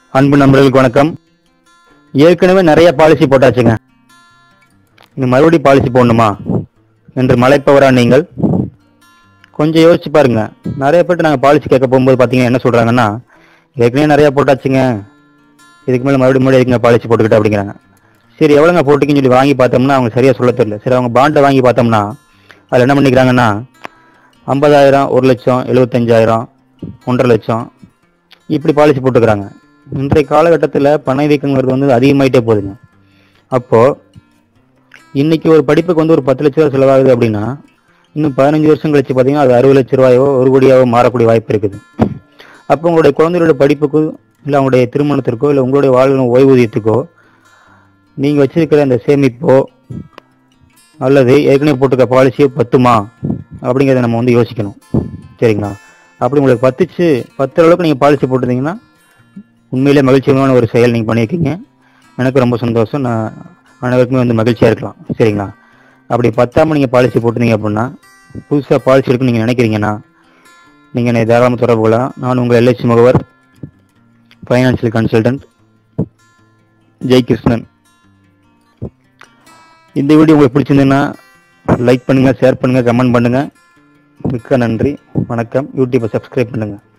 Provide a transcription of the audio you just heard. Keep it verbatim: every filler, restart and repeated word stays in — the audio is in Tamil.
அன்பு நண்பர்களுக்கு வணக்கம். ஏற்கனவே நிறைய பாலிசி போட்டாச்சுங்க, இந்த மறுபடி பாலிசி போடணுமா என்று மலைப்பவரா நீங்கள்? கொஞ்சம் யோசிச்சு பாருங்க. நிறைய பேர்ட்டு நாங்கள் பாலிசி கேட்க போகும்போது பார்த்தீங்கன்னா என்ன சொல்றாங்கன்னா, ஏற்கனவே நிறைய போட்டாச்சுங்க, இதுக்கு மேலே மறுபடியும் மறுபடியும் எதுக்குங்க பாலிசி போட்டுக்கிட்டு அப்படிங்கிறாங்க. சரி, எவ்வளோங்க போட்டுக்கின்னு சொல்லி வாங்கி பார்த்தோம்னா அவங்க சரியா சொல்ல தெரியல. சரி, அவங்க பாண்டை வாங்கி பார்த்தோம்னா அதில் என்ன பண்ணிக்கிறாங்கன்னா ஐம்பதாயிரம், ஒரு லட்சம், எழுபத்தஞ்சாயிரம், ஒன்றரை லட்சம் இப்படி பாலிசி போட்டுக்கிறாங்க. இன்றைய காலகட்டத்தில் பணவீக்கங்கிறது வந்து அதிகமாயிட்டே போகுதுங்க. அப்போ இன்னைக்கு ஒரு படிப்புக்கு வந்து ஒரு பத்து லட்ச ரூபா செலவாகுது அப்படின்னா இன்னும் பதினஞ்சு வருஷம் கழிச்சு பார்த்தீங்கன்னா அது அறுபது லட்ச ரூபாயோ ஒரு கோடியாவோ மாறக்கூடிய வாய்ப்பு இருக்குது. அப்போ உங்களுடைய குழந்தைகளோட படிப்புக்கோ இல்லை அவங்களுடைய திருமணத்திற்கோ இல்லை உங்களுடைய வாழ்வு ஓய்வூதியத்துக்கோ நீங்கள் வச்சிருக்கிற அந்த சேமிப்போ அல்லது ஏற்கனவே போட்டுக்க பாலிசியோ பத்துமா அப்படிங்கிறத நம்ம வந்து யோசிக்கணும். சரிங்களா? அப்படி உங்களுக்கு பத்துச்சு பத்து அளவுக்கு நீங்கள் பாலிசி போட்டிருந்தீங்கன்னா உண்மையிலே மகிழ்ச்சியான ஒரு செயல் நீங்கள் பண்ணியிருக்கீங்க. எனக்கு ரொம்ப சந்தோஷம். நான் அனைவருக்குமே வந்து மகிழ்ச்சியாக இருக்கலாம். சரிங்களா? அப்படி பத்தாமல் நீங்கள் பாலிசி போட்டிருந்தீங்க அப்படின்னா புதுசாக பாலிசி இருக்குன்னு நீங்கள் நினைக்கிறீங்கன்னா நீங்கள் என்னை தாராளமாக தொடர்பு கொள்ளலாம். நான் உங்கள் எல்ஐசி முகவர், ஃபைனான்சியல் கன்சல்டன்ட் ஜெய்கிருஷ்ணன். இந்த வீடியோ உங்களுக்கு பிடிச்சிருந்ததுன்னா லைக் பண்ணுங்கள், ஷேர் பண்ணுங்கள், கமெண்ட் பண்ணுங்கள். மிக்க நன்றி, வணக்கம். யூடியூப்பை சப்ஸ்கிரைப் பண்ணுங்கள்.